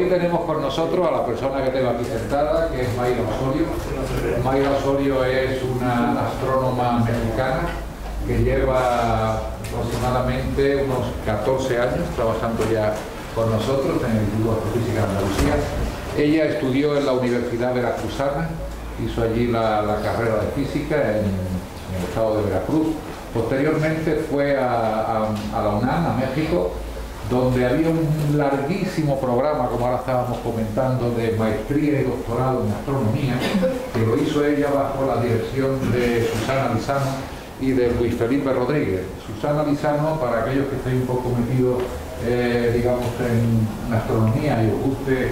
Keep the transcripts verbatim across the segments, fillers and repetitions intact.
hoy tenemos con nosotros a la persona que tengo aquí sentada, que es Mayra Osorio. Mayra Osorio es una astrónoma mexicana que lleva aproximadamente unos catorce años trabajando ya con nosotros en el Instituto de Astrofísica de Andalucía. Ella estudió en la Universidad Veracruzana, hizo allí la, la carrera de física en, en el estado de Veracruz. Posteriormente fue a, a, a la UNAM, a México, donde había un larguísimo programa, como ahora estábamos comentando, de maestría y doctorado en astronomía, que lo hizo ella bajo la dirección de Susana Lizano y de Luis Felipe Rodríguez. Susana Lizano, para aquellos que estén un poco metidos, eh, digamos, en astronomía y os guste,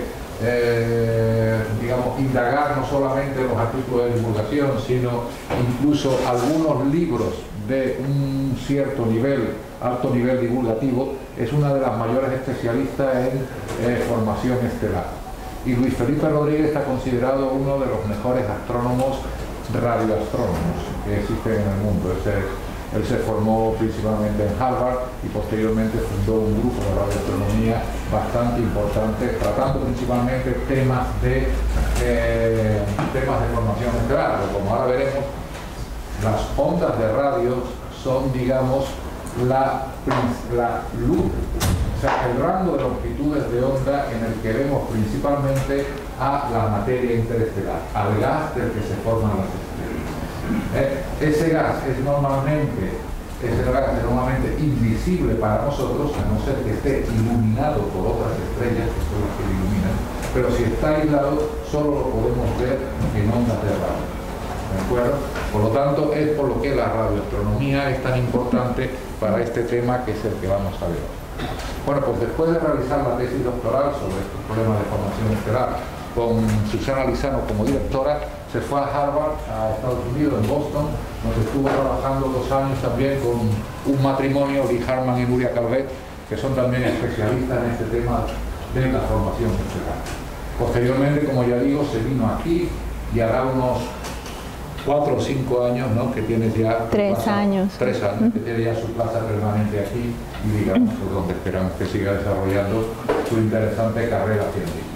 eh, digamos, indagar no solamente los artículos de divulgación, sino incluso algunos libros de un cierto nivel, alto nivel divulgativo, es una de las mayores especialistas en eh, formación estelar. Y Luis Felipe Rodríguez está considerado uno de los mejores astrónomos radioastrónomos que existen en el mundo. Ese, él se formó principalmente en Harvard y posteriormente fundó un grupo de radioastronomía bastante importante, tratando principalmente temas de, eh, temas de formación estelar. Pero como ahora veremos, las ondas de radio son, digamos, la, la luz, o sea, el rango de longitudes de onda en el que vemos principalmente a la materia interestelar, al gas del que se forman las estrellas. Eh, ese gas es normalmente, ese gas es normalmente invisible para nosotros, a no ser que esté iluminado por otras estrellas, que son las que lo iluminan, pero si está aislado, solo lo podemos ver en ondas de radio. ¿De acuerdo? Por lo tanto, es por lo que la radioastronomía es tan importante para este tema, que es el que vamos a ver hoy. Bueno, pues después de realizar la tesis doctoral sobre estos problemas de formación estelar con Susana Lizano como directora, se fue a Harvard, a Estados Unidos, en Boston, donde estuvo trabajando dos años también con un matrimonio, Lee Harman y Nuria Calvet, que son también especialistas en este tema de la formación estelar. Posteriormente, como ya digo, se vino aquí y hará unos cuatro o cinco años, ¿no?, que tienes ya tres plaza, años tres años que tiene ya su plaza permanente aquí y, digamos, por donde esperamos que siga desarrollando su interesante carrera científica.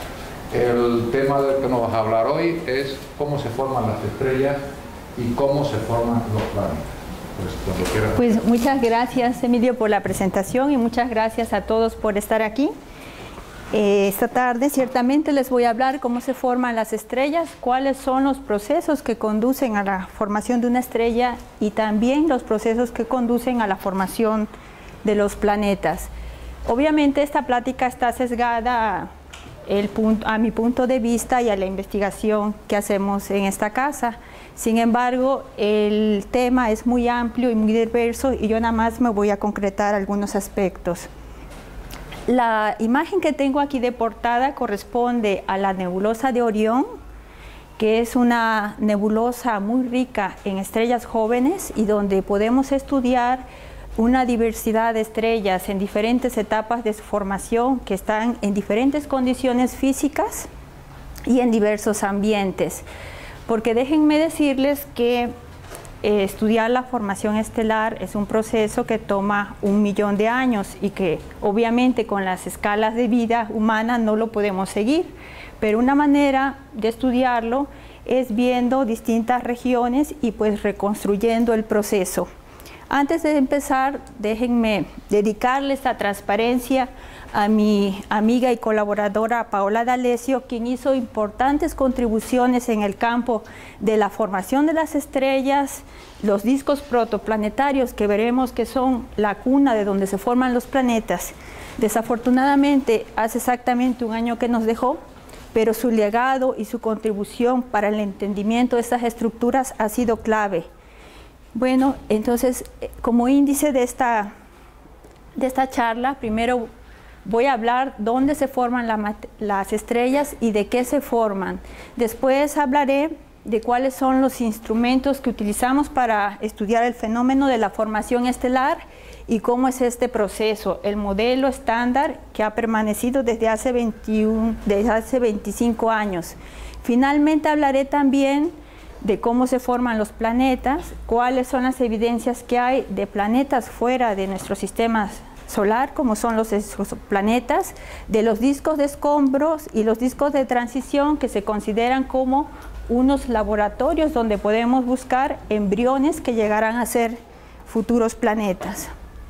El tema del que nos vas a hablar hoy es cómo se forman las estrellas y cómo se forman los planetas. Pues, cuando quieras. Pues muchas gracias, Emilio, por la presentación, y muchas gracias a todos por estar aquí. Eh, esta tarde ciertamente les voy a hablar cómo se forman las estrellas, cuáles son los procesos que conducen a la formación de una estrella y también los procesos que conducen a la formación de los planetas. Obviamente esta plática está sesgada a, el punto, a mi punto de vista y a la investigación que hacemos en esta casa. Sin embargo, el tema es muy amplio y muy diverso y yo nada más me voy a concretar algunos aspectos. La imagen que tengo aquí de portada corresponde a la nebulosa de Orión, que es una nebulosa muy rica en estrellas jóvenes y donde podemos estudiar una diversidad de estrellas en diferentes etapas de su formación, que están en diferentes condiciones físicas y en diversos ambientes. Porque déjenme decirles que Eh, estudiar la formación estelar es un proceso que toma un millón de años y que obviamente con las escalas de vida humana no lo podemos seguir, pero una manera de estudiarlo es viendo distintas regiones y pues reconstruyendo el proceso. Antes de empezar, déjenme dedicarle esta transparencia a mi amiga y colaboradora Paola D'Alessio, quien hizo importantes contribuciones en el campo de la formación de las estrellas, los discos protoplanetarios, que veremos que son la cuna de donde se forman los planetas. Desafortunadamente, hace exactamente un año que nos dejó, pero su legado y su contribución para el entendimiento de estas estructuras ha sido clave. Bueno, entonces, como índice de esta, de esta charla, primero voy a hablar dónde se forman la, las estrellas y de qué se forman. Después hablaré de cuáles son los instrumentos que utilizamos para estudiar el fenómeno de la formación estelar y cómo es este proceso, el modelo estándar que ha permanecido desde hace, veintiuno, desde hace veinticinco años. Finalmente hablaré también de cómo se forman los planetas, cuáles son las evidencias que hay de planetas fuera de nuestro sistema solar, como son los exoplanetas, de los discos de escombros y los discos de transición, que se consideran como unos laboratorios donde podemos buscar embriones que llegarán a ser futuros planetas.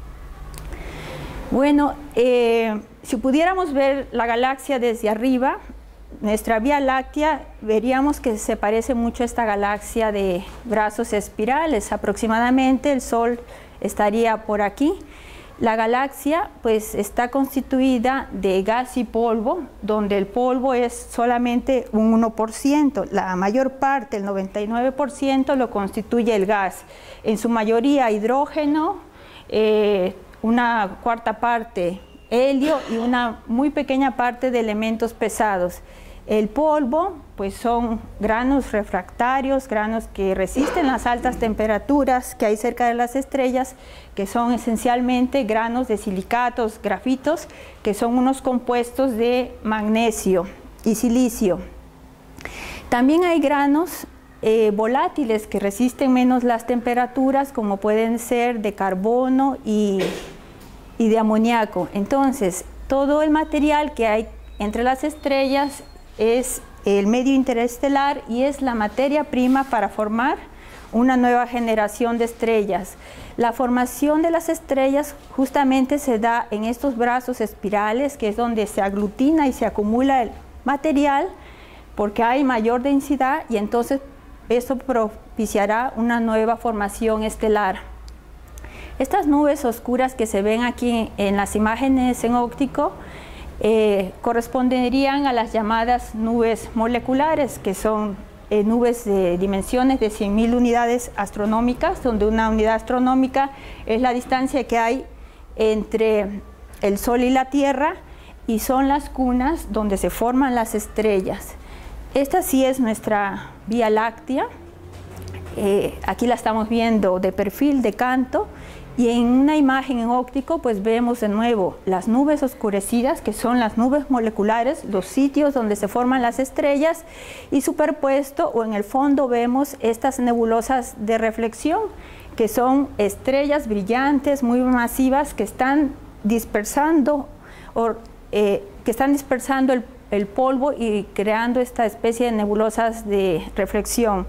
Bueno, eh, si pudiéramos ver la galaxia desde arriba, nuestra Vía Láctea, veríamos que se parece mucho a esta galaxia de brazos espirales. Aproximadamente el Sol estaría por aquí. La galaxia pues está constituida de gas y polvo, donde el polvo es solamente un uno por ciento. La mayor parte, el noventa y nueve por ciento, lo constituye el gas. En su mayoría hidrógeno, eh, una cuarta parte helio y una muy pequeña parte de elementos pesados. El polvo pues son granos refractarios, granos que resisten las altas temperaturas que hay cerca de las estrellas, que son esencialmente granos de silicatos, grafitos, que son unos compuestos de magnesio y silicio. También hay granos eh, volátiles que resisten menos las temperaturas, como pueden ser de carbono y, y de amoníaco. Entonces, todo el material que hay entre las estrellas es el medio interestelar y es la materia prima para formar una nueva generación de estrellas. La formación de las estrellas justamente se da en estos brazos espirales, que es donde se aglutina y se acumula el material, porque hay mayor densidad, y entonces esto propiciará una nueva formación estelar. Estas nubes oscuras que se ven aquí en las imágenes en óptico Eh, corresponderían a las llamadas nubes moleculares, que son eh, nubes de dimensiones de cien mil unidades astronómicas, donde una unidad astronómica es la distancia que hay entre el Sol y la Tierra, y son las cunas donde se forman las estrellas. Esta sí es nuestra Vía Láctea. Eh, aquí la estamos viendo de perfil, de canto. Y en una imagen en óptico pues vemos de nuevo las nubes oscurecidas, que son las nubes moleculares, los sitios donde se forman las estrellas, y superpuesto o en el fondo vemos estas nebulosas de reflexión, que son estrellas brillantes, muy masivas, que están dispersando, o, eh, que están dispersando el, el polvo y creando esta especie de nebulosas de reflexión.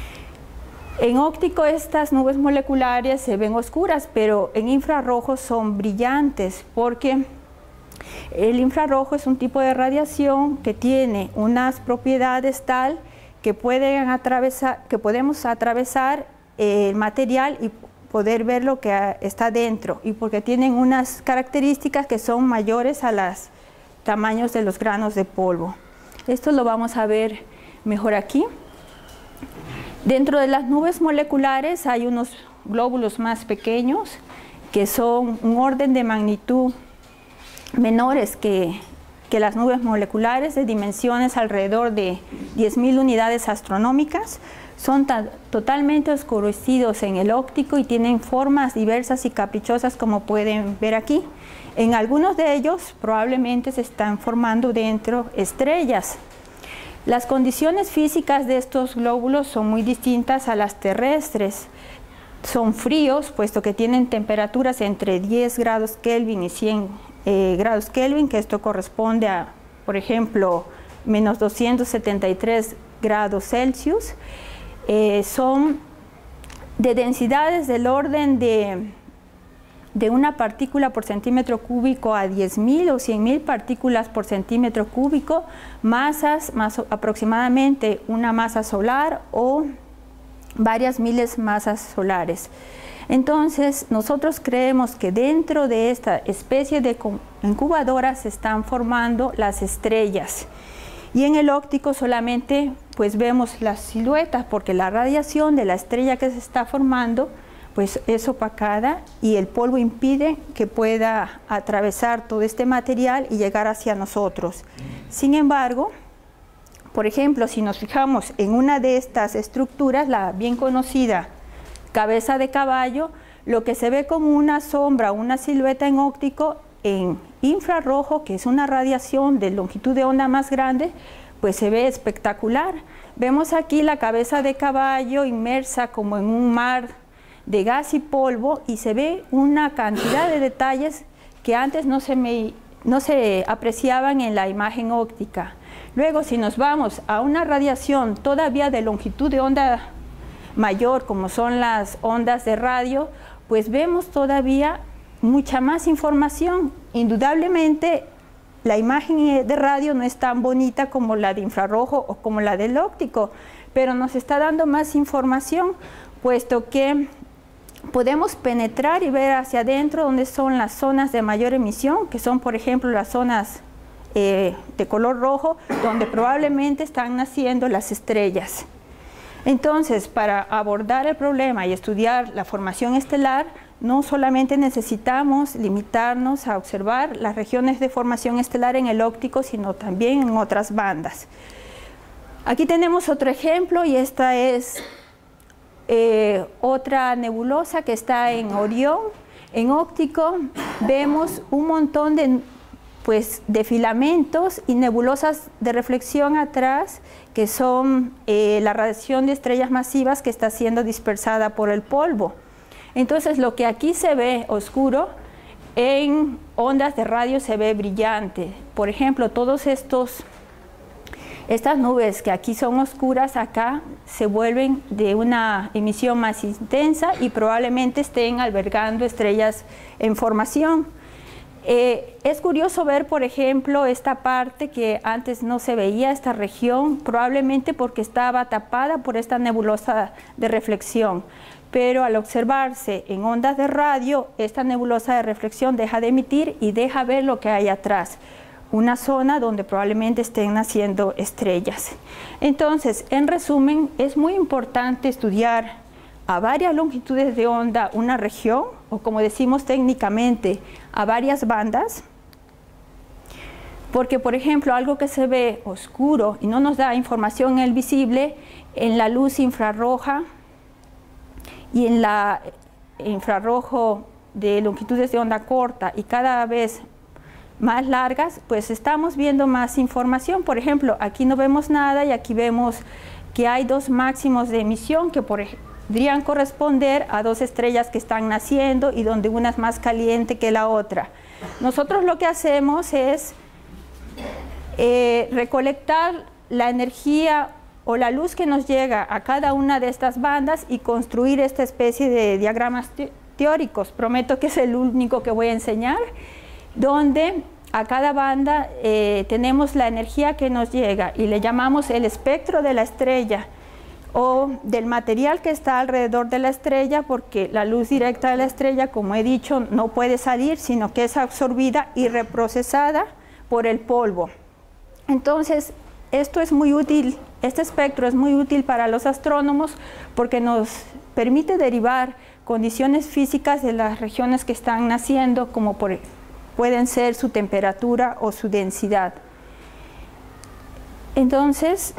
En óptico estas nubes moleculares se ven oscuras, pero en infrarrojo son brillantes, porque el infrarrojo es un tipo de radiación que tiene unas propiedades tal que, pueden atravesar, que podemos atravesar el material y poder ver lo que está dentro, y porque tienen unas características que son mayores a los tamaños de los granos de polvo. Esto lo vamos a ver mejor aquí. Dentro de las nubes moleculares hay unos glóbulos más pequeños, que son un orden de magnitud menores que, que las nubes moleculares, de dimensiones alrededor de diez mil unidades astronómicas. Son totalmente oscurecidos en el óptico y tienen formas diversas y caprichosas, como pueden ver aquí. En algunos de ellos probablemente se están formando dentro estrellas. Las condiciones físicas de estos glóbulos son muy distintas a las terrestres. Son fríos, puesto que tienen temperaturas entre diez grados Kelvin y cien eh, grados Kelvin, que esto corresponde a, por ejemplo, menos doscientos setenta y tres grados Celsius. Eh, son de densidades del orden de, de una partícula por centímetro cúbico a diez mil o cien mil partículas por centímetro cúbico, masas más aproximadamente una masa solar o varias miles masas solares. Entonces, nosotros creemos que dentro de esta especie de incubadoras se están formando las estrellas. Y en el óptico solamente pues vemos las siluetas, porque la radiación de la estrella que se está formando pues es opacada, y el polvo impide que pueda atravesar todo este material y llegar hacia nosotros. Sin embargo, por ejemplo, si nos fijamos en una de estas estructuras, la bien conocida cabeza de caballo, lo que se ve como una sombra, una silueta en óptico, en infrarrojo, que es una radiación de longitud de onda más grande, pues se ve espectacular. Vemos aquí la cabeza de caballo inmersa como en un mar de gas y polvo, y se ve una cantidad de detalles que antes no se, me, no se apreciaban en la imagen óptica. Luego, si nos vamos a una radiación todavía de longitud de onda mayor, como son las ondas de radio, pues vemos todavía mucha más información. Indudablemente, la imagen de radio no es tan bonita como la de infrarrojo o como la del óptico, pero nos está dando más información, puesto que podemos penetrar y ver hacia adentro donde son las zonas de mayor emisión, que son, por ejemplo, las zonas eh, de color rojo, donde probablemente están naciendo las estrellas. Entonces, para abordar el problema y estudiar la formación estelar, no solamente necesitamos limitarnos a observar las regiones de formación estelar en el óptico, sino también en otras bandas. Aquí tenemos otro ejemplo, y esta es eh, otra nebulosa que está en Orión. En óptico vemos un montón de, pues, de filamentos y nebulosas de reflexión atrás, que son eh, la radiación de estrellas masivas que está siendo dispersada por el polvo. Entonces, lo que aquí se ve oscuro, en ondas de radio se ve brillante. Por ejemplo, todos estos, estas nubes que aquí son oscuras, acá se vuelven de una emisión más intensa y probablemente estén albergando estrellas en formación. Eh, es curioso ver, por ejemplo, esta parte que antes no se veía, esta región, probablemente porque estaba tapada por esta nebulosa de reflexión. Pero al observarse en ondas de radio, esta nebulosa de reflexión deja de emitir y deja ver lo que hay atrás, una zona donde probablemente estén naciendo estrellas. Entonces, en resumen, es muy importante estudiar a varias longitudes de onda una región, o como decimos técnicamente, a varias bandas, porque, por ejemplo, algo que se ve oscuro y no nos da información en el visible, en la luz infrarroja y en la infrarrojo de longitudes de onda corta y cada vez más largas, pues estamos viendo más información. Por ejemplo, aquí no vemos nada y aquí vemos que hay dos máximos de emisión que podrían corresponder a dos estrellas que están naciendo y donde una es más caliente que la otra. Nosotros lo que hacemos es eh, recolectar la energía o la luz que nos llega a cada una de estas bandas y construir esta especie de diagramas teóricos. Prometo que es el único que voy a enseñar, donde a cada banda eh, tenemos la energía que nos llega y le llamamos el espectro de la estrella o del material que está alrededor de la estrella, porque la luz directa de la estrella, como he dicho, no puede salir, sino que es absorbida y reprocesada por el polvo. Entonces, esto es muy útil, este espectro es muy útil para los astrónomos porque nos permite derivar condiciones físicas de las regiones que están naciendo, como por, pueden ser su temperatura o su densidad. Entonces,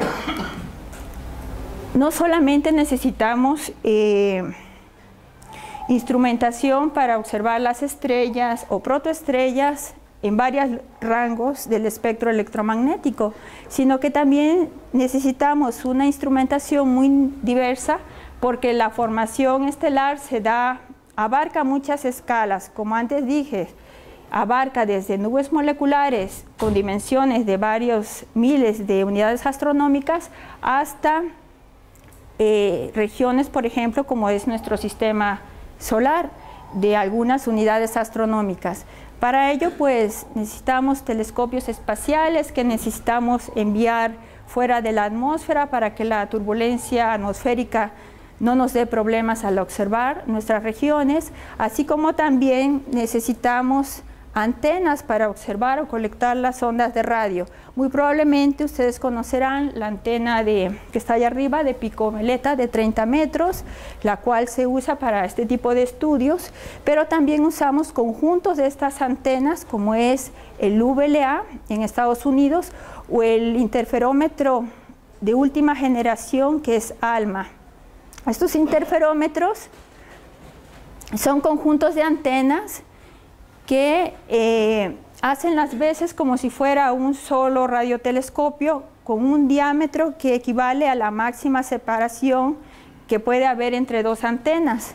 no solamente necesitamos eh, instrumentación para observar las estrellas o protoestrellas en varios rangos del espectro electromagnético, sino que también necesitamos una instrumentación muy diversa, porque la formación estelar se da, abarca muchas escalas, como antes dije, abarca desde nubes moleculares con dimensiones de varios miles de unidades astronómicas hasta eh, regiones, por ejemplo, como es nuestro sistema solar, de algunas unidades astronómicas. Para ello, pues, necesitamos telescopios espaciales que necesitamos enviar fuera de la atmósfera para que la turbulencia atmosférica no nos dé problemas al observar nuestras regiones, así como también necesitamos antenas para observar o colectar las ondas de radio. Muy probablemente ustedes conocerán la antena de, que está allá arriba, de picomeleta de treinta metros, la cual se usa para este tipo de estudios, pero también usamos conjuntos de estas antenas, como es el U V L A en Estados Unidos o el interferómetro de última generación, que es ALMA. Estos interferómetros son conjuntos de antenas que eh, hacen las veces como si fuera un solo radiotelescopio con un diámetro que equivale a la máxima separación que puede haber entre dos antenas.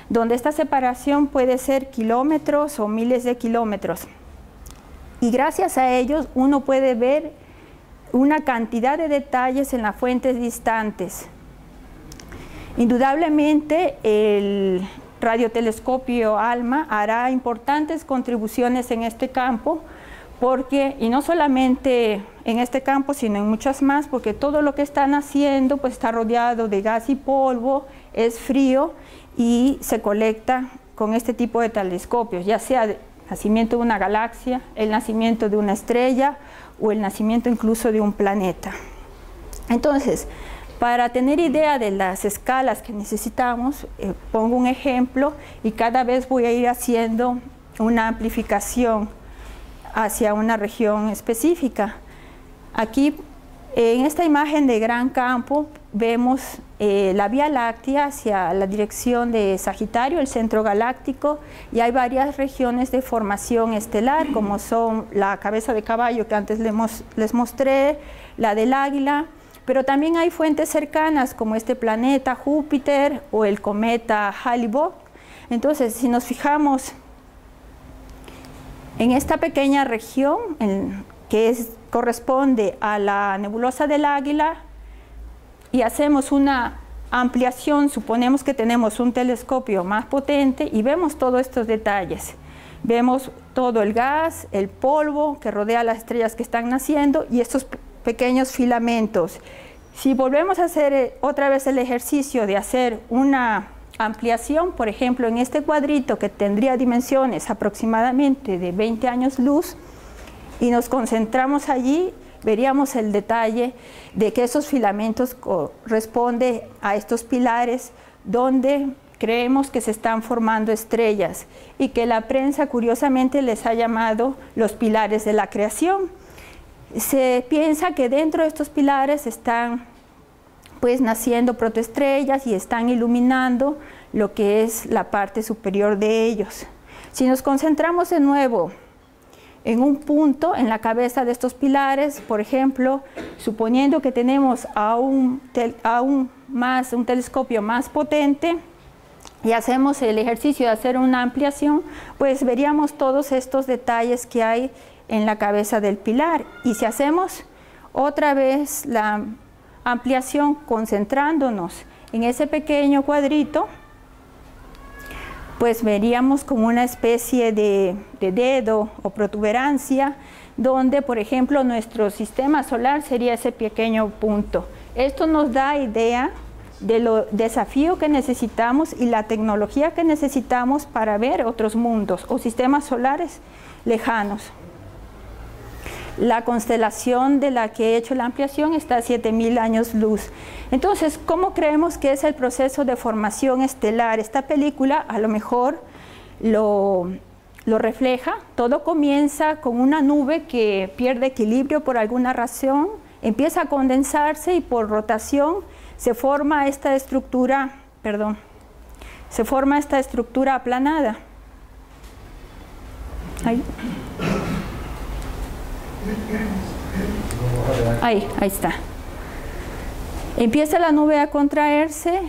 donde esta separación puede ser kilómetros o miles de kilómetros. Y gracias a ellos uno puede ver una cantidad de detalles en las fuentes distantes. Indudablemente el radiotelescopio ALMA hará importantes contribuciones en este campo, porque, y no solamente en este campo, sino en muchas más, porque todo lo que están haciendo pues está rodeado de gas y polvo, es frío y se colecta con este tipo de telescopios, ya sea el nacimiento de una galaxia, el nacimiento de una estrella o el nacimiento incluso de un planeta. Entonces, para tener idea de las escalas que necesitamos, eh, pongo un ejemplo y cada vez voy a ir haciendo una amplificación hacia una región específica. Aquí, en esta imagen de gran campo, vemos eh, la Vía Láctea hacia la dirección de Sagitario, el centro galáctico, y hay varias regiones de formación estelar, como son la cabeza de caballo que antes les, mos les mostré, la del Águila, pero también hay fuentes cercanas como este planeta Júpiter o el cometa Hale-Bopp. Entonces, si nos fijamos en esta pequeña región en, que es, corresponde a la nebulosa del Águila, y hacemos una ampliación, suponemos que tenemos un telescopio más potente y vemos todos estos detalles. Vemos todo el gas, el polvo que rodea las estrellas que están naciendo y estos pequeños filamentos. Si volvemos a hacer otra vez el ejercicio de hacer una ampliación, por ejemplo, en este cuadrito que tendría dimensiones aproximadamente de veinte años luz, y nos concentramos allí, veríamos el detalle de que esos filamentos corresponden a estos pilares donde creemos que se están formando estrellas y que la prensa curiosamente les ha llamado los pilares de la creación. Se piensa que dentro de estos pilares están pues naciendo protoestrellas y están iluminando lo que es la parte superior de ellos. Si nos concentramos de nuevo en un punto en la cabeza de estos pilares, por ejemplo, suponiendo que tenemos aún, aún más, un telescopio más potente y hacemos el ejercicio de hacer una ampliación, pues veríamos todos estos detalles que hay en la cabeza del pilar. Y si hacemos otra vez la ampliación concentrándonos en ese pequeño cuadrito, pues veríamos como una especie de, de dedo o protuberancia donde, por ejemplo, nuestro sistema solar sería ese pequeño punto. Esto nos da idea de lo desafío que necesitamos y la tecnología que necesitamos para ver otros mundos o sistemas solares lejanos. La constelación de la que he hecho la ampliación está a siete mil años luz. Entonces, ¿cómo creemos que es el proceso de formación estelar? Esta película a lo mejor lo, lo refleja. Todo comienza con una nube que pierde equilibrio por alguna razón, empieza a condensarse y por rotación se forma esta estructura, perdón, se forma esta estructura aplanada. Ahí. Ahí, ahí está. Empieza la nube a contraerse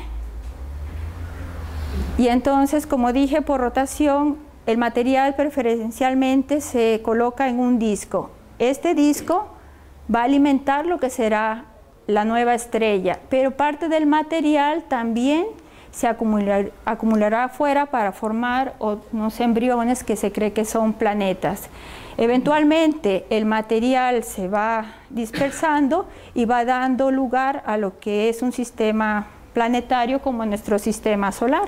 y entonces, como dije, por rotación, el material preferencialmente se coloca en un disco. Este disco va a alimentar lo que será la nueva estrella, pero parte del material también se acumular, acumulará afuera para formar unos embriones que se cree que son planetas. Eventualmente el material se va dispersando y va dando lugar a lo que es un sistema planetario como nuestro sistema solar.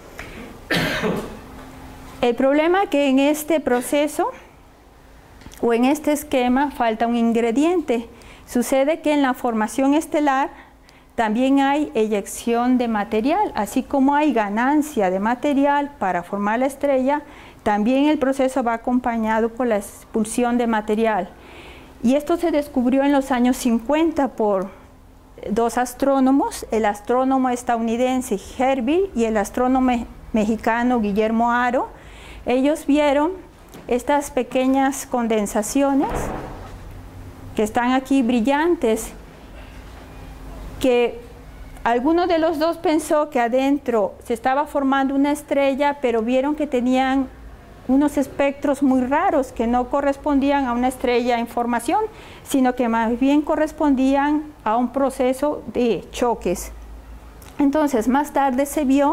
El problema es que en este proceso o en este esquema falta un ingrediente. Sucede que en la formación estelar también hay eyección de material, así como hay ganancia de material para formar la estrella, también el proceso va acompañado por la expulsión de material. Y esto se descubrió en los años cincuenta por dos astrónomos, el astrónomo estadounidense Herbie y el astrónomo mexicano Guillermo Haro. Ellos vieron estas pequeñas condensaciones que están aquí brillantes, que alguno de los dos pensó que adentro se estaba formando una estrella, pero vieron que tenían unos espectros muy raros que no correspondían a una estrella en formación, sino que más bien correspondían a un proceso de choques. Entonces, más tarde se vio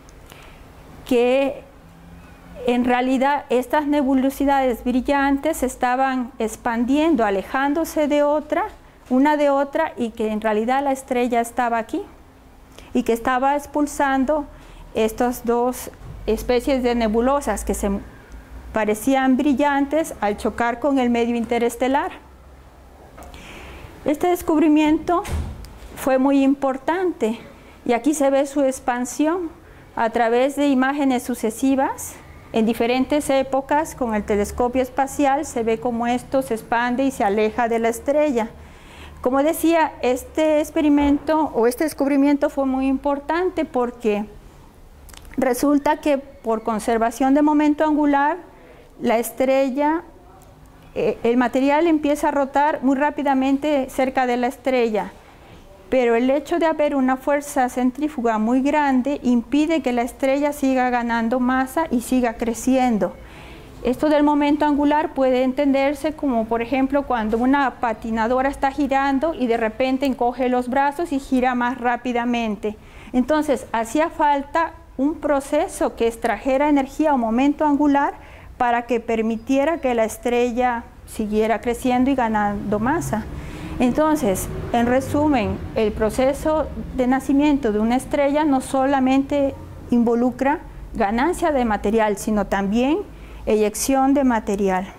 que en realidad estas nebulosidades brillantes se estaban expandiendo, alejándose de otra, una de otra, y que en realidad la estrella estaba aquí y que estaba expulsando estas dos especies de nebulosas que se parecían brillantes al chocar con el medio interestelar. Este descubrimiento fue muy importante y aquí se ve su expansión a través de imágenes sucesivas en diferentes épocas. Con el telescopio espacial se ve cómo esto se expande y se aleja de la estrella. Como decía, este experimento o este descubrimiento fue muy importante porque resulta que por conservación de momento angular, la estrella, eh, el material empieza a rotar muy rápidamente cerca de la estrella, pero el hecho de haber una fuerza centrífuga muy grande impide que la estrella siga ganando masa y siga creciendo. Esto del momento angular puede entenderse como, por ejemplo, cuando una patinadora está girando y de repente encoge los brazos y gira más rápidamente. Entonces, hacía falta un proceso que extrajera energía o momento angular para que permitiera que la estrella siguiera creciendo y ganando masa. Entonces, en resumen, el proceso de nacimiento de una estrella no solamente involucra ganancia de material, sino también eyección de material.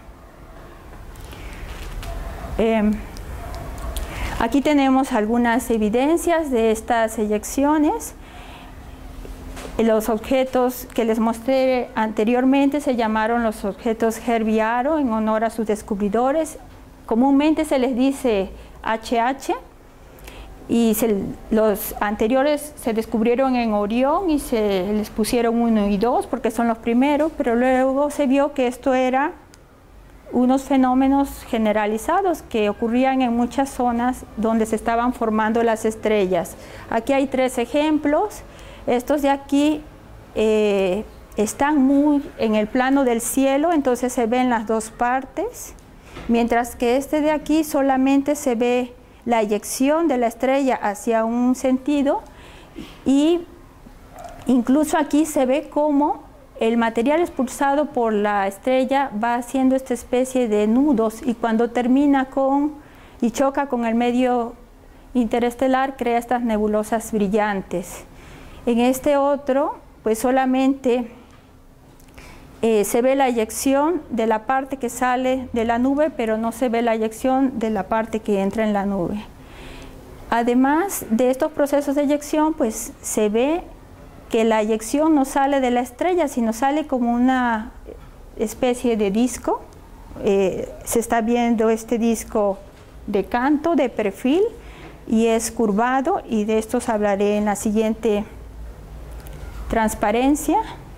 Eh, aquí tenemos algunas evidencias de estas eyecciones. Los objetos que les mostré anteriormente se llamaron los objetos Herbie-Haro en honor a sus descubridores. Comúnmente se les dice H H y se, los anteriores se descubrieron en Orión y se les pusieron uno y dos porque son los primeros, pero luego se vio que esto era unos fenómenos generalizados que ocurrían en muchas zonas donde se estaban formando las estrellas. Aquí hay tres ejemplos. Estos de aquí eh, están muy en el plano del cielo, entonces se ven las dos partes, mientras que este de aquí solamente se ve la eyección de la estrella hacia un sentido, y incluso aquí se ve cómo el material expulsado por la estrella va haciendo esta especie de nudos, y cuando termina con y choca con el medio interestelar crea estas nebulosas brillantes. En este otro, pues solamente eh, se ve la eyección de la parte que sale de la nube, pero no se ve la eyección de la parte que entra en la nube. Además de estos procesos de eyección, pues se ve que la eyección no sale de la estrella, sino sale como una especie de disco. Eh, se está viendo este disco de canto, de perfil, y es curvado, y de estos hablaré en la siguiente transparencia.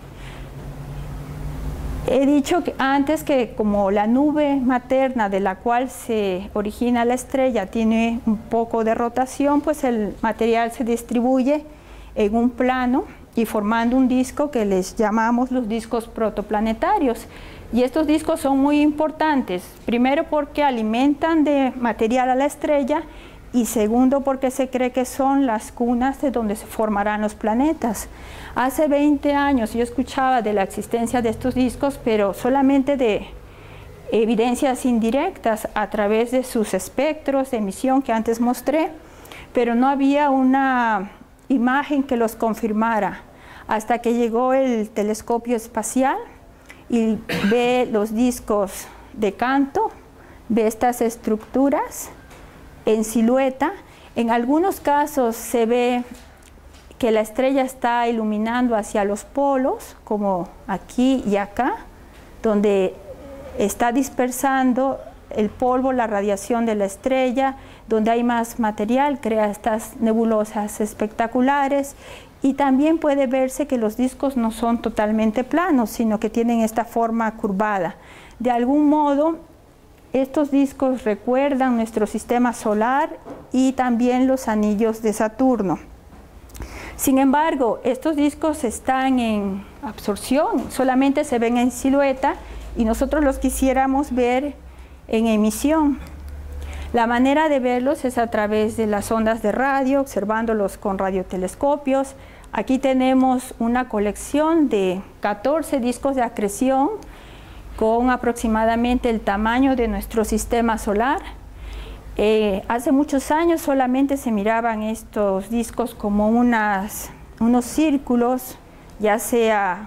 He dicho que antes que como la nube materna de la cual se origina la estrella tiene un poco de rotación, pues el material se distribuye en un plano y formando un disco que les llamamos los discos protoplanetarios. Y estos discos son muy importantes, primero porque alimentan de material a la estrella, y segundo porque se cree que son las cunas de donde se formarán los planetas. Hace veinte años yo escuchaba de la existencia de estos discos, pero solamente de evidencias indirectas a través de sus espectros de emisión que antes mostré, pero no había una imagen que los confirmara, hasta que llegó el telescopio espacial y ve los discos de canto, ve estas estructuras en silueta. En algunos casos se ve que la estrella está iluminando hacia los polos, como aquí y acá, donde está dispersando el polvo, la radiación de la estrella, donde hay más material, crea estas nebulosas espectaculares. Y también puede verse que los discos no son totalmente planos, sino que tienen esta forma curvada. De algún modo, estos discos recuerdan nuestro sistema solar y también los anillos de Saturno. Sin embargo, estos discos están en absorción, solamente se ven en silueta y nosotros los quisiéramos ver en emisión. La manera de verlos es a través de las ondas de radio, observándolos con radiotelescopios. Aquí tenemos una colección de catorce discos de acreción con aproximadamente el tamaño de nuestro sistema solar. Eh, hace muchos años solamente se miraban estos discos como unas, unos círculos, ya sea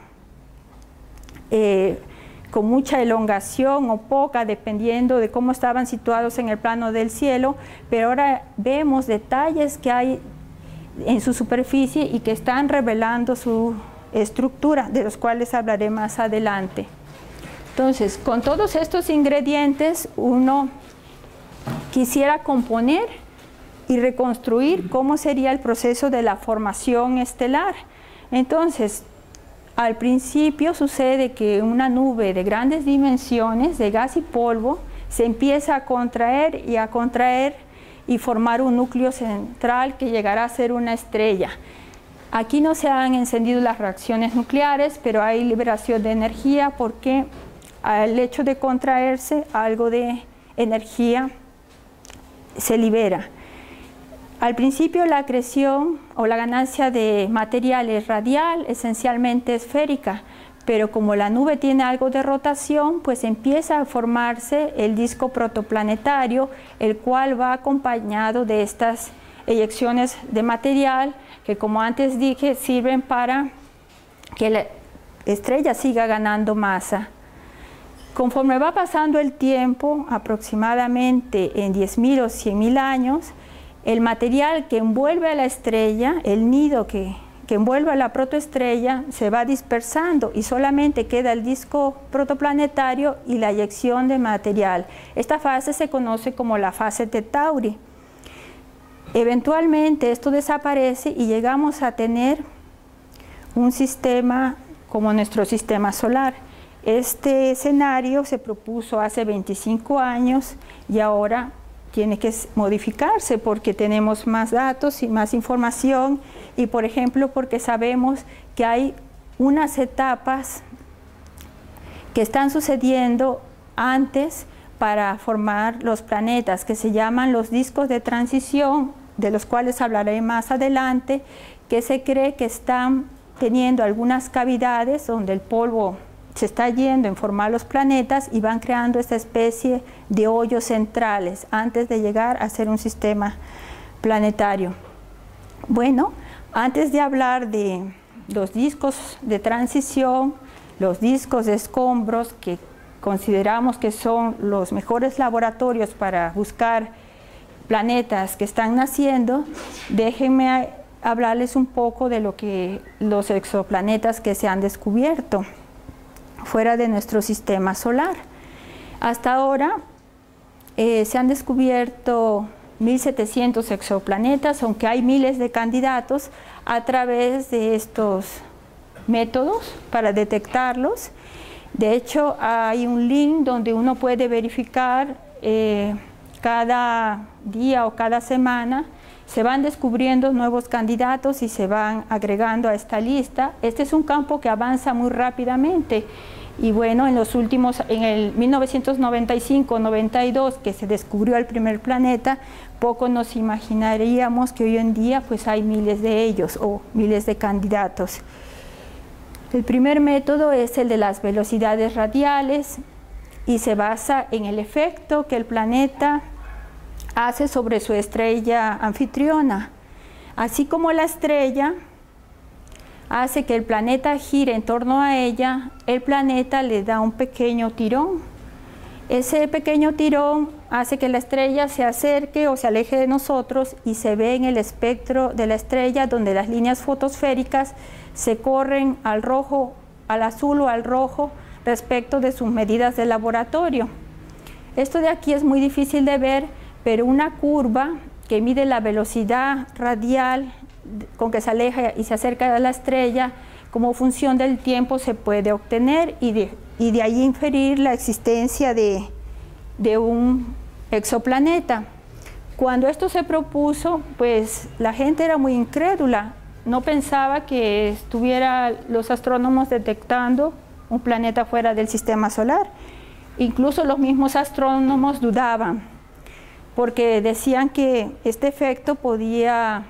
eh, con mucha elongación o poca, dependiendo de cómo estaban situados en el plano del cielo, pero ahora vemos detalles que hay en su superficie y que están revelando su estructura, de los cuales hablaré más adelante. Entonces, con todos estos ingredientes, uno quisiera componer y reconstruir cómo sería el proceso de la formación estelar. Entonces, al principio sucede que una nube de grandes dimensiones, de gas y polvo, se empieza a contraer y a contraer y formar un núcleo central que llegará a ser una estrella. Aquí no se han encendido las reacciones nucleares, pero hay liberación de energía porque al hecho de contraerse, algo de energía se libera. Al principio la acreción o la ganancia de material es radial, esencialmente esférica, pero como la nube tiene algo de rotación, pues empieza a formarse el disco protoplanetario, el cual va acompañado de estas eyecciones de material que, como antes dije, sirven para que la estrella siga ganando masa. Conforme va pasando el tiempo, aproximadamente en diez mil o cien mil años, el material que envuelve a la estrella, el nido que, que envuelve a la protoestrella, se va dispersando y solamente queda el disco protoplanetario y la eyección de material. Esta fase se conoce como la fase de Tauri. Eventualmente esto desaparece y llegamos a tener un sistema como nuestro sistema solar. Este escenario se propuso hace veinticinco años y ahora tiene que modificarse porque tenemos más datos y más información y, por ejemplo, porque sabemos que hay unas etapas que están sucediendo antes para formar los planetas, que se llaman los discos de transición, de los cuales hablaré más adelante, que se cree que están teniendo algunas cavidades donde el polvo se está yendo en formar los planetas y van creando esta especie de hoyos centrales antes de llegar a ser un sistema planetario. Bueno, antes de hablar de los discos de transición, los discos de escombros, que consideramos que son los mejores laboratorios para buscar planetas que están naciendo, déjenme hablarles un poco de lo que los exoplanetas que se han descubierto fuera de nuestro sistema solar. Hasta ahora eh, se han descubierto mil setecientos exoplanetas, aunque hay miles de candidatos a través de estos métodos para detectarlos. De hecho, hay un link donde uno puede verificar eh, cada día o cada semana se van descubriendo nuevos candidatos y se van agregando a esta lista. Este es un campo que avanza muy rápidamente y bueno, en los últimos, en el mil novecientos noventa y cinco noventa y dos, que se descubrió el primer planeta, poco nos imaginaríamos que hoy en día pues hay miles de ellos o miles de candidatos. El primer método es el de las velocidades radiales y se basa en el efecto que el planeta hace sobre su estrella anfitriona. Así como la estrella hace que el planeta gire en torno a ella, el planeta le da un pequeño tirón. Ese pequeño tirón hace que la estrella se acerque o se aleje de nosotros y se ve en el espectro de la estrella donde las líneas fotosféricas se corren al rojo, al azul o al rojo respecto de sus medidas de laboratorio. Esto de aquí es muy difícil de ver, pero una curva que mide la velocidad radial con que se aleja y se acerca a la estrella como función del tiempo se puede obtener y de, y de ahí inferir la existencia de, de un exoplaneta. Cuando esto se propuso, pues la gente era muy incrédula no pensaba que estuviera los astrónomos detectando un planeta fuera del sistema solar. Incluso los mismos astrónomos dudaban, porque decían que este efecto podía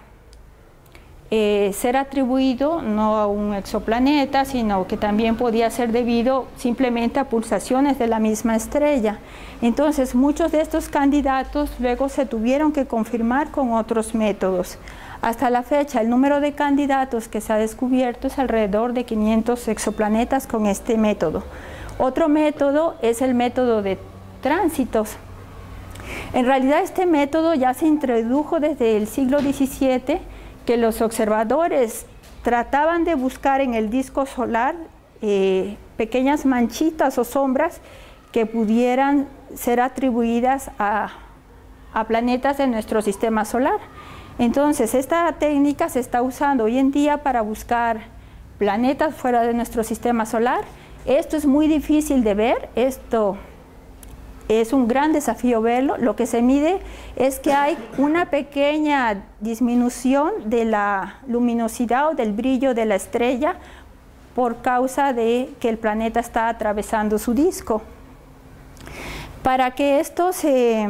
eh, ser atribuido no a un exoplaneta, sino que también podía ser debido simplemente a pulsaciones de la misma estrella. Entonces, muchos de estos candidatos luego se tuvieron que confirmar con otros métodos. Hasta la fecha, el número de candidatos que se ha descubierto es alrededor de quinientos exoplanetas con este método. Otro método es el método de tránsitos. En realidad este método ya se introdujo desde el siglo diecisiete, que los observadores trataban de buscar en el disco solar eh, pequeñas manchitas o sombras que pudieran ser atribuidas a, a planetas de nuestro sistema solar. Entonces, esta técnica se está usando hoy en día para buscar planetas fuera de nuestro sistema solar. Esto es muy difícil de ver, esto es un gran desafío verlo. Lo que se mide es que hay una pequeña disminución de la luminosidad o del brillo de la estrella por causa de que el planeta está atravesando su disco. Para que esto se...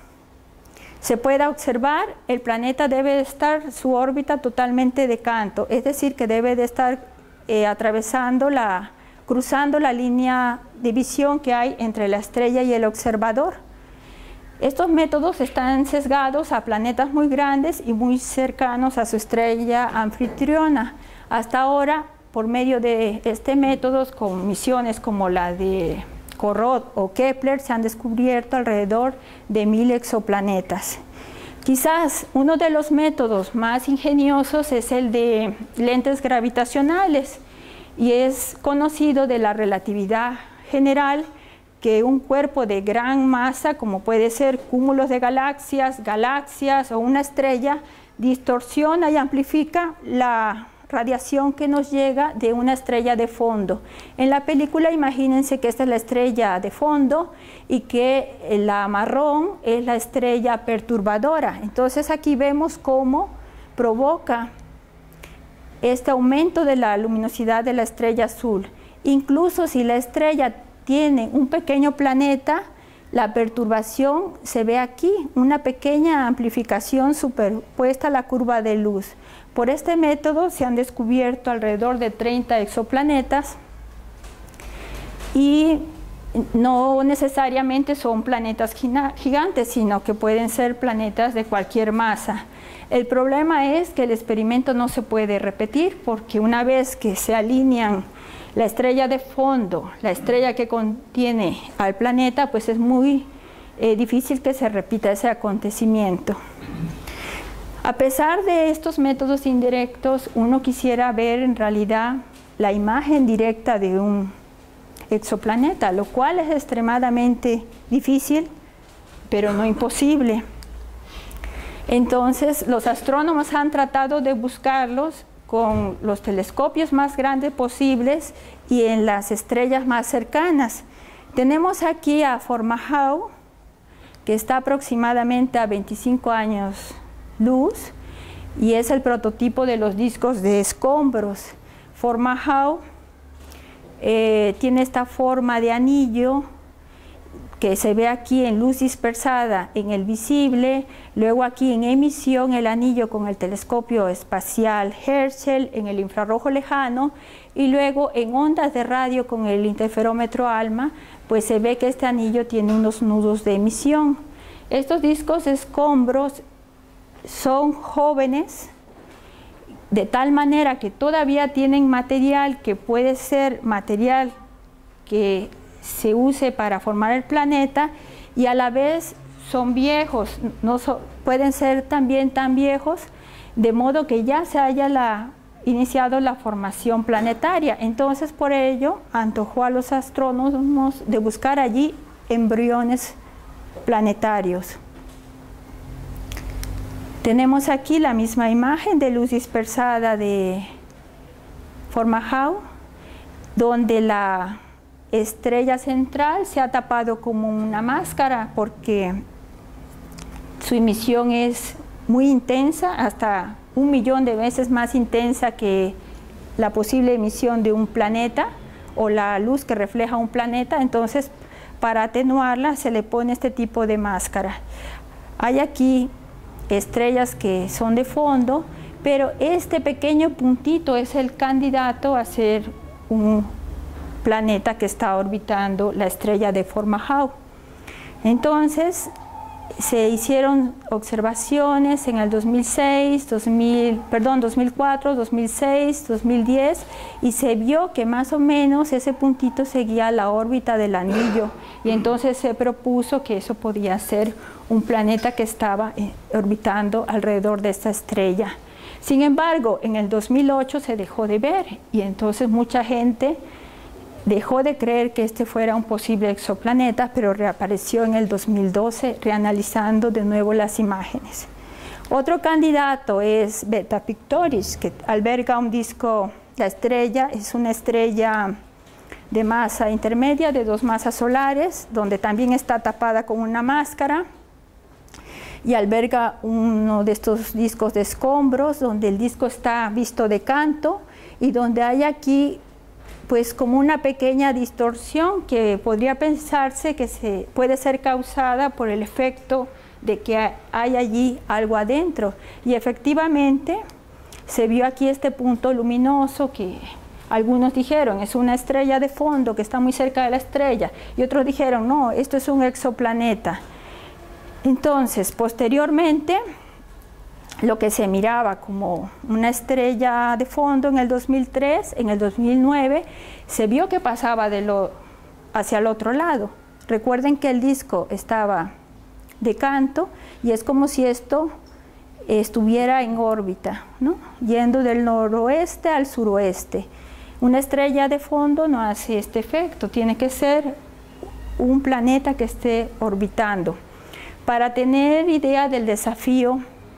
se pueda observar, el planeta debe estar su órbita totalmente de canto, es decir, que debe de estar eh, atravesando la, cruzando la línea de visión que hay entre la estrella y el observador. Estos métodos están sesgados a planetas muy grandes y muy cercanos a su estrella anfitriona. Hasta ahora, por medio de este método, con misiones como la de Corot o Kepler, se han descubierto alrededor de mil exoplanetas. Quizás uno de los métodos más ingeniosos es el de lentes gravitacionales, y es conocido de la relatividad general que un cuerpo de gran masa, como puede ser cúmulos de galaxias, galaxias o una estrella, distorsiona y amplifica la radiación que nos llega de una estrella de fondo. En la película imagínense que esta es la estrella de fondo y que la marrón es la estrella perturbadora. Entonces aquí vemos cómo provoca este aumento de la luminosidad de la estrella azul. Incluso si la estrella tiene un pequeño planeta, la perturbación se ve aquí, una pequeña amplificación superpuesta a la curva de luz. Por este método se han descubierto alrededor de treinta exoplanetas y no necesariamente son planetas gigantes, sino que pueden ser planetas de cualquier masa. El problema es que el experimento no se puede repetir, porque una vez que se alinean la estrella de fondo, la estrella que contiene al planeta, pues es muy eh, difícil que se repita ese acontecimiento. A pesar de estos métodos indirectos, uno quisiera ver en realidad la imagen directa de un exoplaneta, lo cual es extremadamente difícil, pero no imposible. Entonces, los astrónomos han tratado de buscarlos con los telescopios más grandes posibles y en las estrellas más cercanas. Tenemos aquí a Fomalhaut, que está aproximadamente a veinticinco años luz, y es el prototipo de los discos de escombros. Fomalhaut eh, tiene esta forma de anillo que se ve aquí en luz dispersada en el visible, luego aquí en emisión el anillo con el telescopio espacial Herschel en el infrarrojo lejano, y luego en ondas de radio con el interferómetro ALMA, pues se ve que este anillo tiene unos nudos de emisión. Estos discos escombros son jóvenes, de tal manera que todavía tienen material que puede ser material que se use para formar el planeta, y a la vez son viejos, no so, pueden ser también tan viejos, de modo que ya se haya la, iniciado la formación planetaria. Entonces, por ello, antojó a los astrónomos de buscar allí embriones planetarios. Tenemos aquí la misma imagen de luz dispersada de Fomalhaut, donde la estrella central se ha tapado como una máscara porque su emisión es muy intensa, hasta un millón de veces más intensa que la posible emisión de un planeta o la luz que refleja un planeta. Entonces, para atenuarla se le pone este tipo de máscara. Hay aquí estrellas que son de fondo, pero este pequeño puntito es el candidato a ser un planeta que está orbitando la estrella de Fomalhaut. Entonces, se hicieron observaciones en el dos mil seis, dos mil, perdón, dos mil cuatro, dos mil seis, dos mil diez, y se vio que más o menos ese puntito seguía la órbita del anillo, y entonces se propuso que eso podía ser un planeta que estaba orbitando alrededor de esta estrella. Sin embargo, en el dos mil ocho se dejó de ver, y entonces mucha gente dejó de creer que este fuera un posible exoplaneta, pero reapareció en el dos mil doce, reanalizando de nuevo las imágenes. Otro candidato es Beta Pictoris, que alberga un disco, la estrella es una estrella de masa intermedia, de dos masas solares, donde también está tapada con una máscara, y alberga uno de estos discos de escombros, donde el disco está visto de canto, y donde hay aquí pues como una pequeña distorsión que podría pensarse que se puede ser causada por el efecto de que hay allí algo adentro. Y efectivamente se vio aquí este punto luminoso que algunos dijeron es una estrella de fondo que está muy cerca de la estrella, y otros dijeron no, esto es un exoplaneta. Entonces, posteriormente, lo que se miraba como una estrella de fondo en el dos mil tres, en el dos mil nueve, se vio que pasaba de lo, hacia el otro lado. Recuerden que el disco estaba de canto y es como si esto estuviera en órbita, ¿no? Yendo del noroeste al suroeste. Una estrella de fondo no hace este efecto, tiene que ser un planeta que esté orbitando. Para tener idea del desafío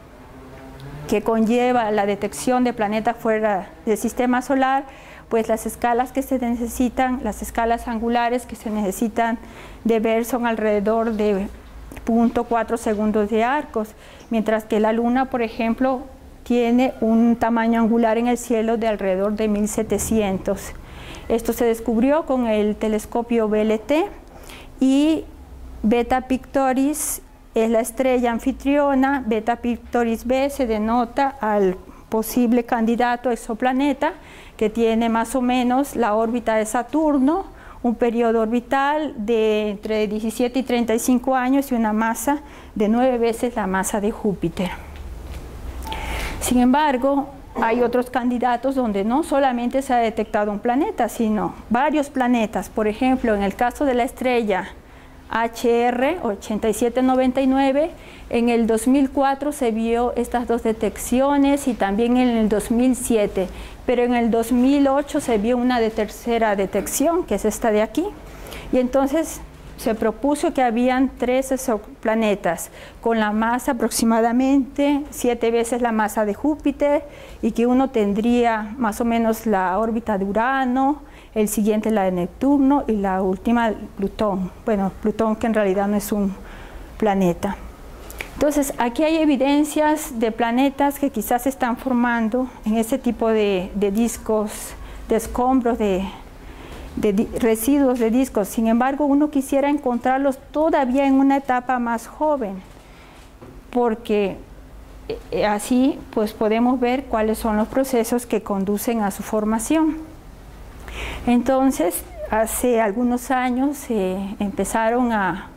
que conlleva la detección de planetas fuera del sistema solar, pues las escalas que se necesitan, las escalas angulares que se necesitan de ver son alrededor de cero punto cuatro segundos de arcos, mientras que la Luna, por ejemplo, tiene un tamaño angular en el cielo de alrededor de mil setecientos. Esto se descubrió con el telescopio V L T, y Beta Pictoris es la estrella anfitriona. Beta Pictoris B se denota al posible candidato exoplaneta, que tiene más o menos la órbita de Saturno, un periodo orbital de entre diecisiete y treinta y cinco años y una masa de nueve veces la masa de Júpiter. Sin embargo, hay otros candidatos donde no solamente se ha detectado un planeta, sino varios planetas. Por ejemplo, en el caso de la estrella H R ochenta y siete noventa y nueve, en el dos mil cuatro se vio estas dos detecciones, y también en el dos mil siete, pero en el dos mil ocho se vio una de tercera detección, que es esta de aquí, y entonces se propuso que habían tres exoplanetas con la masa aproximadamente siete veces la masa de Júpiter, y que uno tendría más o menos la órbita de Urano, el siguiente la de Neptuno y la última Plutón. Bueno, Plutón que en realidad no es un planeta. Entonces, aquí hay evidencias de planetas que quizás se están formando en este tipo de, de discos, de escombros, de, de, de residuos de discos. Sin embargo, uno quisiera encontrarlos todavía en una etapa más joven, porque así pues podemos ver cuáles son los procesos que conducen a su formación. Entonces, hace algunos años se eh, empezaron a,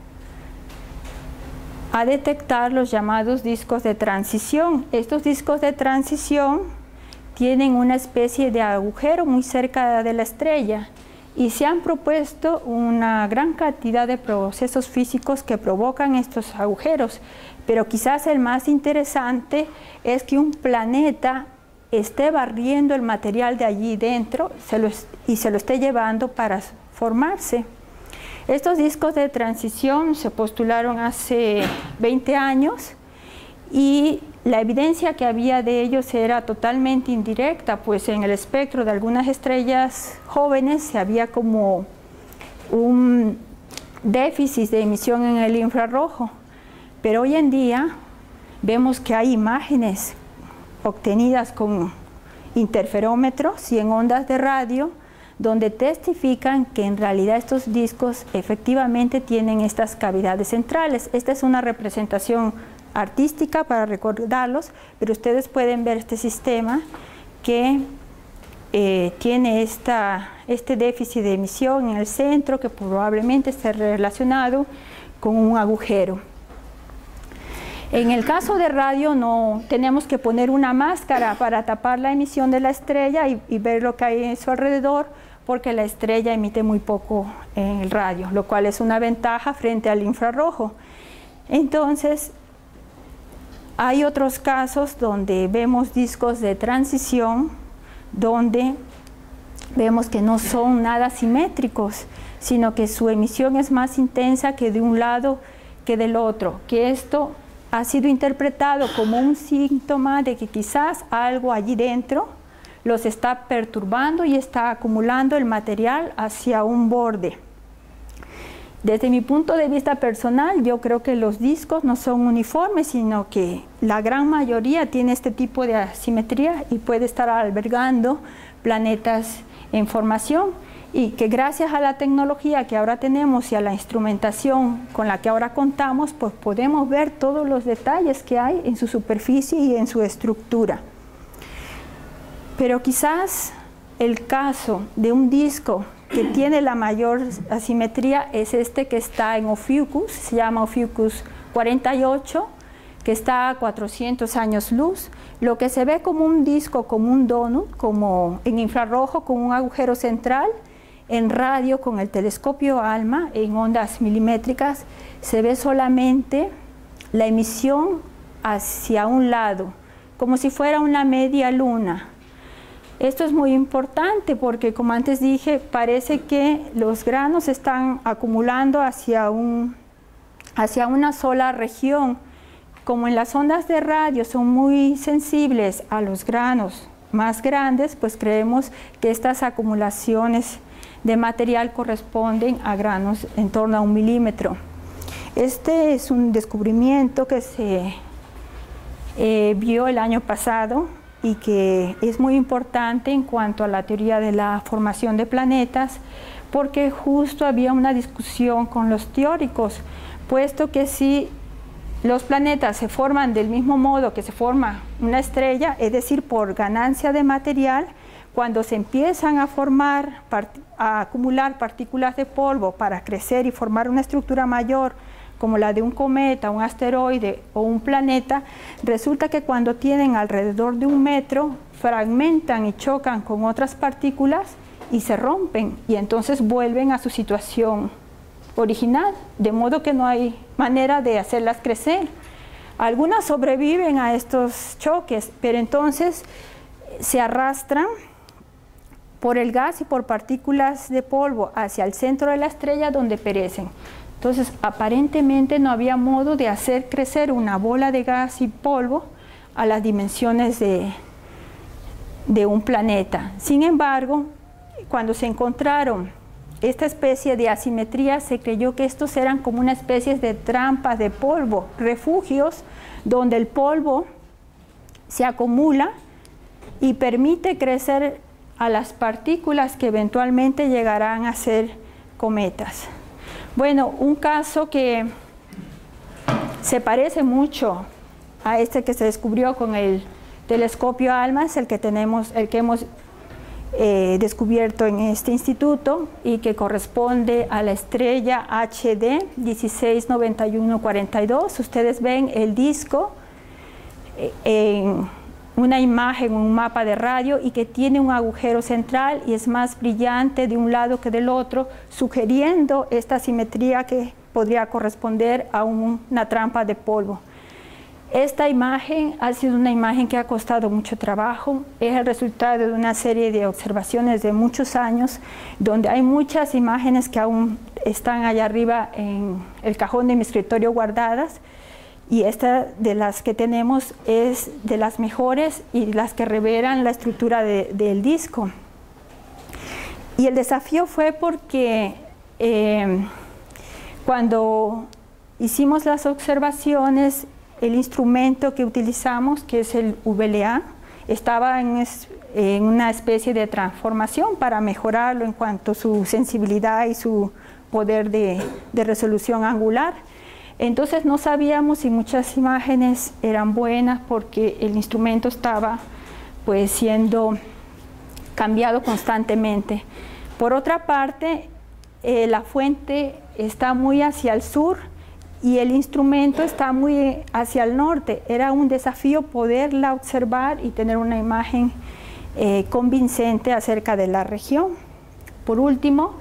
a detectar los llamados discos de transición. Estos discos de transición tienen una especie de agujero muy cerca de la estrella, y se han propuesto una gran cantidad de procesos físicos que provocan estos agujeros, pero quizás el más interesante es que un planeta esté barriendo el material de allí dentro se lo, y se lo esté llevando para formarse. Estos discos de transición se postularon hace veinte años, y la evidencia que había de ellos era totalmente indirecta, pues en el espectro de algunas estrellas jóvenes se había como un déficit de emisión en el infrarrojo, pero hoy en día vemos que hay imágenes obtenidas con interferómetros y en ondas de radio, donde testifican que en realidad estos discos efectivamente tienen estas cavidades centrales. Esta es una representación artística para recordarlos, pero ustedes pueden ver este sistema que eh, tiene esta, este déficit de emisión en el centro, que probablemente esté relacionado con un agujero. En el caso de radio no tenemos que poner una máscara para tapar la emisión de la estrella y, y ver lo que hay en su alrededor, porque la estrella emite muy poco en el radio, lo cual es una ventaja frente al infrarrojo. Entonces, hay otros casos donde vemos discos de transición, donde vemos que no son nada simétricos, sino que su emisión es más intensa que de un lado que del otro, que esto ha sido interpretado como un síntoma de que quizás algo allí dentro los está perturbando y está acumulando el material hacia un borde. Desde mi punto de vista personal, yo creo que los discos no son uniformes, sino que la gran mayoría tiene este tipo de asimetría y puede estar albergando planetas en formación, y que gracias a la tecnología que ahora tenemos y a la instrumentación con la que ahora contamos, pues podemos ver todos los detalles que hay en su superficie y en su estructura. Pero quizás el caso de un disco que tiene la mayor asimetría es este que está en Ophiuchus, se llama Ophiuchus cuarenta y ocho, que está a cuatrocientos años luz. Lo que se ve como un disco, como un donut, como en infrarrojo con un agujero central, en radio con el telescopio ALMA, en ondas milimétricas, se ve solamente la emisión hacia un lado, como si fuera una media luna. Esto es muy importante porque, como antes dije, parece que los granos están acumulando hacia, un, hacia una sola región. Como en las ondas de radio son muy sensibles a los granos más grandes, pues creemos que estas acumulaciones de material corresponden a granos en torno a un milímetro. Este es un descubrimiento que se eh, vio el año pasado y que es muy importante en cuanto a la teoría de la formación de planetas, porque justo había una discusión con los teóricos, puesto que si los planetas se forman del mismo modo que se forma una estrella, es decir, por ganancia de material, cuando se empiezan a formar, a acumular partículas de polvo para crecer y formar una estructura mayor, como la de un cometa, un asteroide o un planeta, resulta que cuando tienen alrededor de un metro, fragmentan y chocan con otras partículas y se rompen, y entonces vuelven a su situación original, de modo que no hay manera de hacerlas crecer. Algunas sobreviven a estos choques, pero entonces se arrastran por el gas y por partículas de polvo hacia el centro de la estrella, donde perecen. Entonces, aparentemente no había modo de hacer crecer una bola de gas y polvo a las dimensiones de, de un planeta. Sin embargo, cuando se encontraron esta especie de asimetría, se creyó que estos eran como una especie de trampas de polvo, refugios donde el polvo se acumula y permite crecer a las partículas que eventualmente llegarán a ser cometas. Bueno, un caso que se parece mucho a este que se descubrió con el telescopio ALMA es el que tenemos, el que hemos eh, descubierto en este instituto y que corresponde a la estrella H D dieciséis noventa y uno cuarenta y dos. Ustedes ven el disco eh, en una imagen, un mapa de radio, y que tiene un agujero central y es más brillante de un lado que del otro, sugiriendo esta simetría que podría corresponder a un, una trampa de polvo. Esta imagen ha sido una imagen que ha costado mucho trabajo, es el resultado de una serie de observaciones de muchos años, donde hay muchas imágenes que aún están allá arriba en el cajón de mi escritorio guardadas, y esta de las que tenemos es de las mejores y las que revelan la estructura de, del disco. Y el desafío fue porque eh, cuando hicimos las observaciones el instrumento que utilizamos, que es el V L A, estaba en, en una especie de transformación para mejorarlo en cuanto a su sensibilidad y su poder de, de resolución angular. Entonces no sabíamos si muchas imágenes eran buenas porque el instrumento estaba pues siendo cambiado constantemente. Por otra parte, eh, la fuente está muy hacia el sur y el instrumento está muy hacia el norte. Era un desafío poderla observar y tener una imagen eh, convincente acerca de la región. Por último,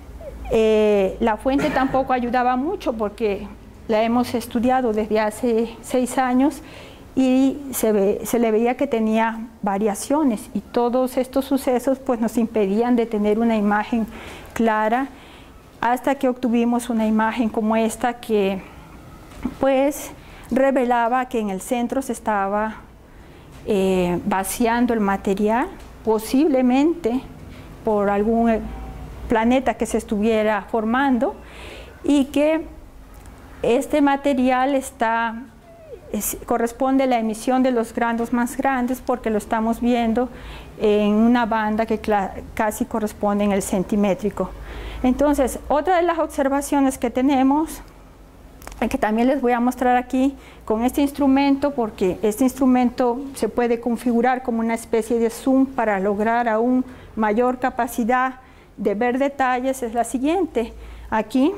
eh, la fuente tampoco ayudaba mucho porque la hemos estudiado desde hace seis años y se, ve, se le veía que tenía variaciones y todos estos sucesos pues nos impedían de tener una imagen clara hasta que obtuvimos una imagen como esta que pues revelaba que en el centro se estaba eh, vaciando el material, posiblemente por algún planeta que se estuviera formando, y que este material está, es, corresponde a la emisión de los granos más grandes porque lo estamos viendo en una banda que casi corresponde en el centimétrico. Entonces, otra de las observaciones que tenemos, que también les voy a mostrar aquí con este instrumento, porque este instrumento se puede configurar como una especie de zoom para lograr aún mayor capacidad de ver detalles, es la siguiente. Aquí,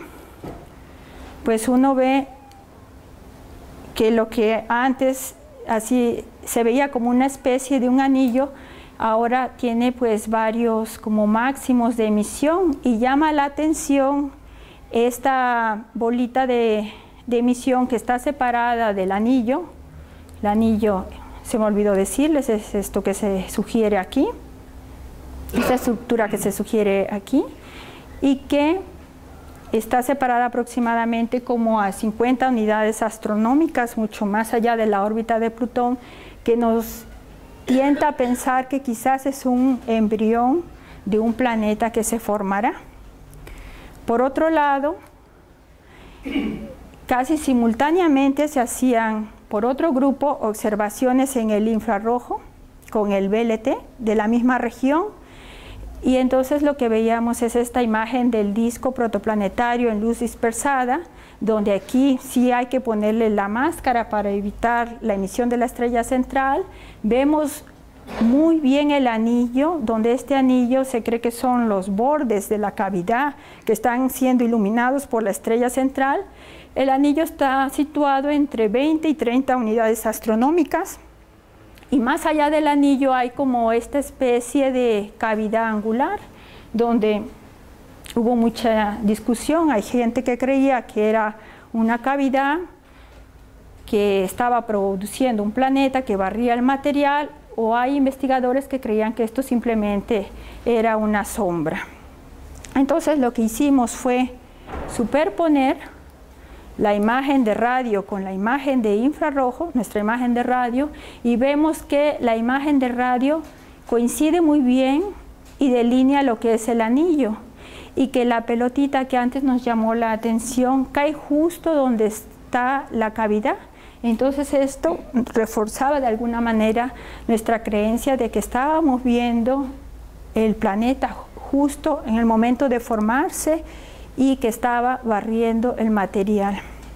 pues uno ve que lo que antes así se veía como una especie de un anillo, ahora tiene pues varios como máximos de emisión y llama la atención esta bolita de, de emisión que está separada del anillo. El anillo, se me olvidó decirles, es esto que se sugiere aquí, esta estructura que se sugiere aquí, y que está separada aproximadamente como a cincuenta unidades astronómicas, mucho más allá de la órbita de Plutón, que nos tienta a pensar que quizás es un embrión de un planeta que se formará. Por otro lado, casi simultáneamente se hacían por otro grupo observaciones en el infrarrojo con el V L T de la misma región, y entonces lo que veíamos es esta imagen del disco protoplanetario en luz dispersada, donde aquí sí hay que ponerle la máscara para evitar la emisión de la estrella central. Vemos muy bien el anillo, donde este anillo se cree que son los bordes de la cavidad que están siendo iluminados por la estrella central. El anillo está situado entre veinte y treinta unidades astronómicas, y más allá del anillo hay como esta especie de cavidad angular, donde hubo mucha discusión. Hay gente que creía que era una cavidad que estaba produciendo un planeta que barría el material, o hay investigadores que creían que esto simplemente era una sombra. Entonces lo que hicimos fue superponer la imagen de radio con la imagen de infrarrojo, nuestra imagen de radio, y vemos que la imagen de radio coincide muy bien y delinea lo que es el anillo, y que la pelotita que antes nos llamó la atención cae justo donde está la cavidad. Entonces esto reforzaba de alguna manera nuestra creencia de que estábamos viendo el planeta justo en el momento de formarse y que estaba barriendo el material.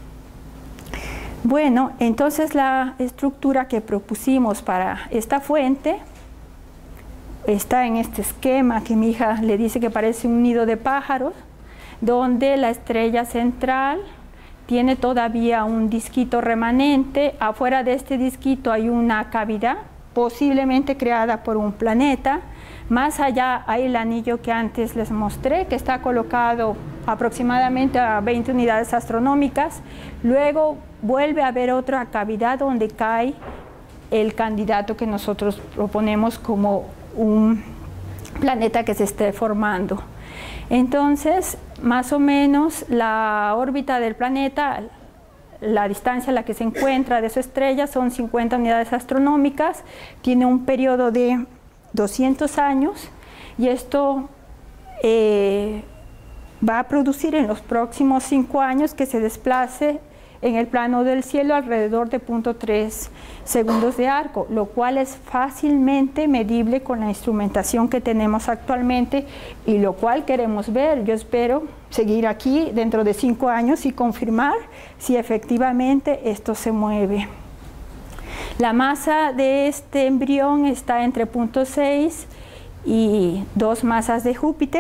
Bueno, entonces la estructura que propusimos para esta fuente está en este esquema que mi hija le dice que parece un nido de pájaros, donde la estrella central tiene todavía un disquito remanente. Afuera de este disquito hay una cavidad, posiblemente creada por un planeta. Más allá hay el anillo que antes les mostré, que está colocado aproximadamente a veinte unidades astronómicas. Luego vuelve a haber otra cavidad donde cae el candidato que nosotros proponemos como un planeta que se esté formando. Entonces, más o menos la órbita del planeta, la distancia a la que se encuentra de su estrella son cincuenta unidades astronómicas, tiene un periodo de doscientos años, y esto eh, va a producir en los próximos cinco años que se desplace en el plano del cielo alrededor de cero punto tres segundos de arco, lo cual es fácilmente medible con la instrumentación que tenemos actualmente y lo cual queremos ver. Yo espero seguir aquí dentro de cinco años y confirmar si efectivamente esto se mueve. La masa de este embrión está entre cero punto seis y dos masas de Júpiter.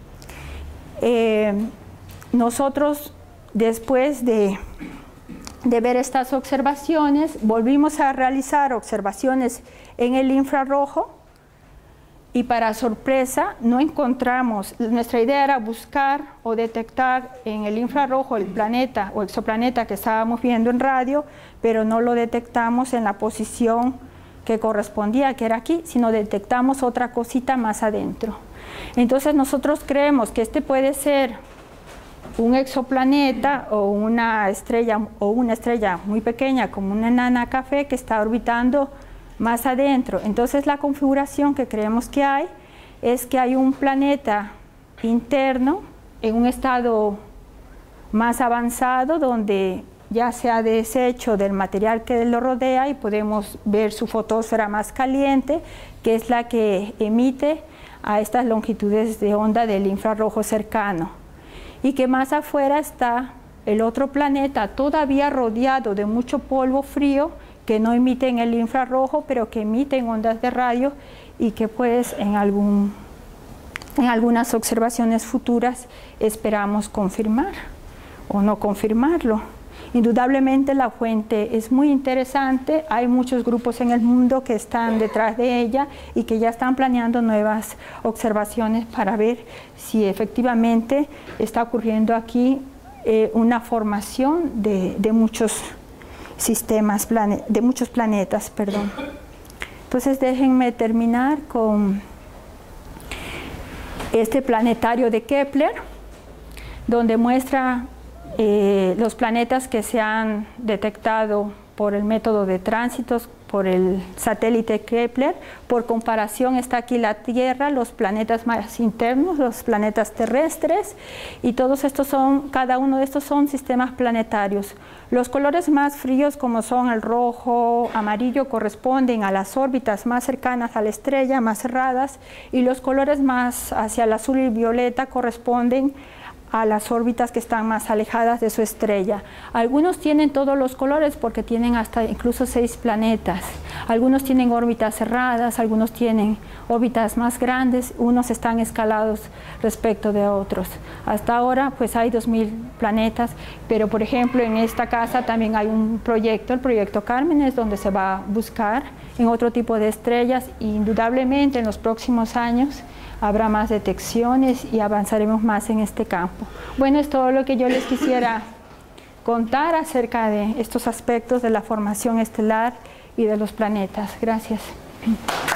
Eh, nosotros, después de, de ver estas observaciones, volvimos a realizar observaciones en el infrarrojo y, para sorpresa, no encontramos. Nuestra idea era buscar o detectar en el infrarrojo el planeta o exoplaneta que estábamos viendo en radio, pero no lo detectamos en la posición que correspondía, que era aquí, sino detectamos otra cosita más adentro. Entonces nosotros creemos que este puede ser un exoplaneta o una estrella, o una estrella muy pequeña como una enana café que está orbitando más adentro. Entonces la configuración que creemos que hay es que hay un planeta interno en un estado más avanzado donde ya se ha deshecho del material que lo rodea y podemos ver su fotosfera más caliente, que es la que emite a estas longitudes de onda del infrarrojo cercano, y que más afuera está el otro planeta todavía rodeado de mucho polvo frío que no emite en el infrarrojo, pero que emite en ondas de radio y que pues en, algún, en algunas observaciones futuras esperamos confirmar o no confirmarlo. Indudablemente la fuente es muy interesante, hay muchos grupos en el mundo que están detrás de ella y que ya están planeando nuevas observaciones para ver si efectivamente está ocurriendo aquí eh, una formación de, de muchos sistemas, plane, de muchos planetas, perdón. Entonces déjenme terminar con este planetario de Kepler, donde muestra Eh, los planetas que se han detectado por el método de tránsitos, por el satélite Kepler. Por comparación está aquí la Tierra, los planetas más internos, los planetas terrestres, y todos estos son, cada uno de estos son sistemas planetarios. Los colores más fríos, como son el rojo, amarillo, corresponden a las órbitas más cercanas a la estrella, más cerradas, y los colores más hacia el azul y violeta corresponden a las órbitas que están más alejadas de su estrella. Algunos tienen todos los colores porque tienen hasta incluso seis planetas. Algunos tienen órbitas cerradas, algunos tienen órbitas más grandes, unos están escalados respecto de otros. Hasta ahora pues hay dos mil planetas, pero por ejemplo en esta casa también hay un proyecto, el proyecto Cármenes, donde se va a buscar en otro tipo de estrellas, e indudablemente en los próximos años habrá más detecciones y avanzaremos más en este campo. Bueno, es todo lo que yo les quisiera contar acerca de estos aspectos de la formación estelar y de los planetas. Gracias.